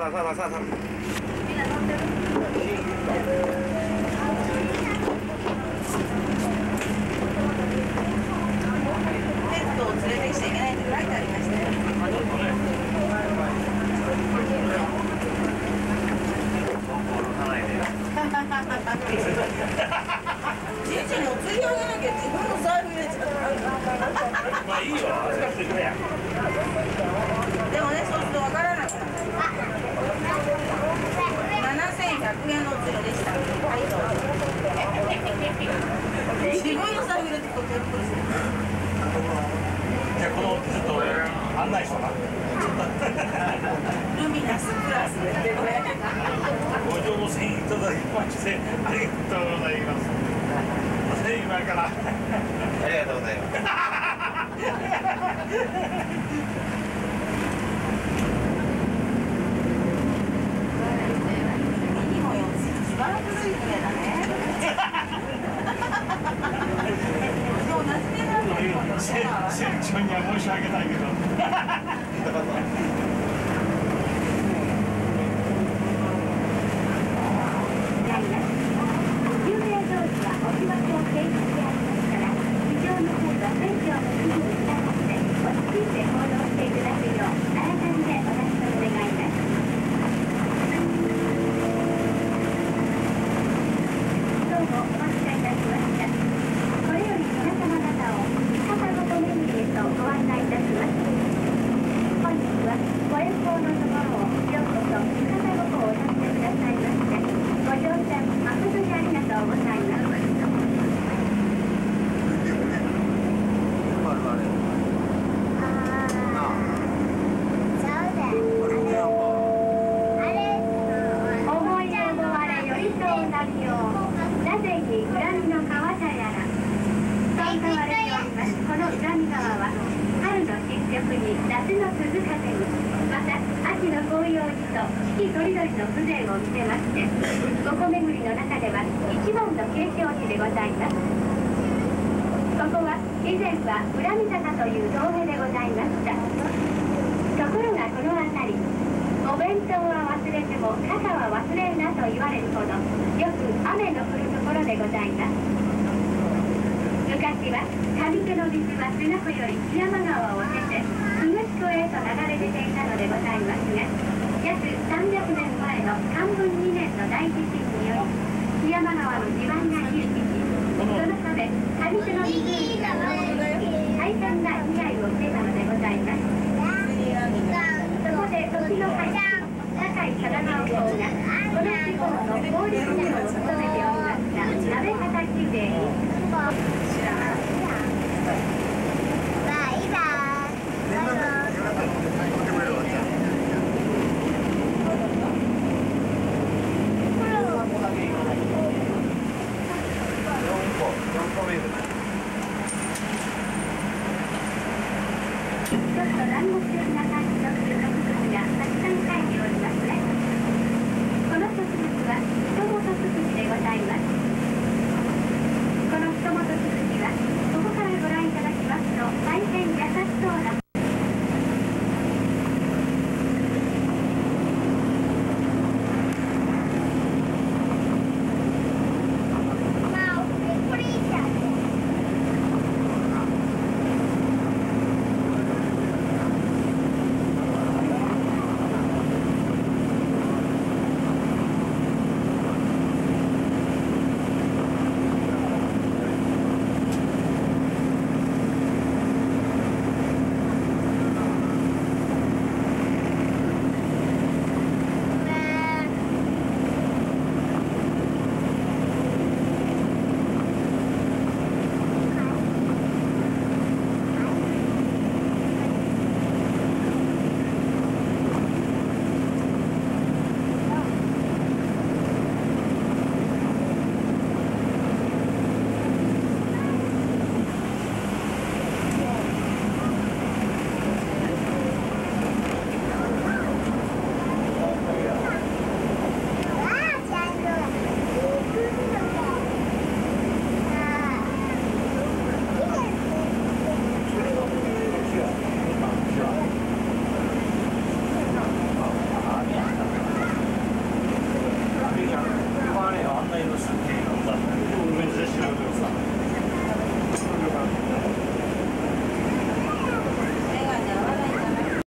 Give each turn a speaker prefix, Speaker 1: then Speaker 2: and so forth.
Speaker 1: トを連れてきちゃいけないって書いてありましたよ。じいちにお釣りあげなきゃ自分の財布入れちゃう。
Speaker 2: まあいいよ、預かってくれや。
Speaker 1: でもね、そうするとわからなくなる。7100円のお釣りでした。はい、どうぞ。自分の財布入れてこっちやっぱりする。
Speaker 2: じゃあこのちょっと案内しとか。
Speaker 1: ルミナスプラスでね。
Speaker 2: ご乗船いただきましてありがとうございます。今からありがとうございます。しばらく古い船だね。船長には申し訳ないけど。知らない。